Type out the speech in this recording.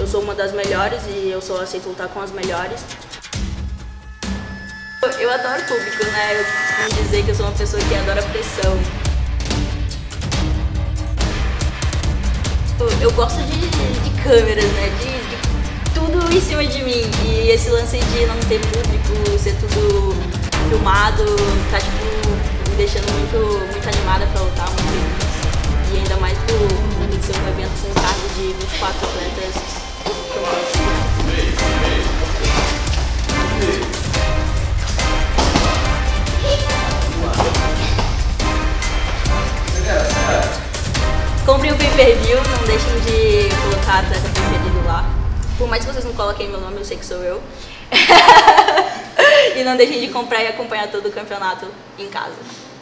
eu sou uma das melhores e eu só aceito lutar com as melhores. Eu adoro o público, né? Eu costumo dizer que eu sou uma pessoa que adora pressão. Eu gosto de câmeras, né? De tudo em cima de mim. E esse lance de não ter público, ser tudo filmado, tá tipo me deixando muito animada pra lutar, muito feliz. E ainda mais por ser um evento com cargo de 24 atletas. Comprem o pay-per-view, não deixem de colocar a atleta preferido lá. Por mais que vocês não coloquem meu nome, eu sei que sou eu. E não deixem de comprar e acompanhar todo o campeonato em casa.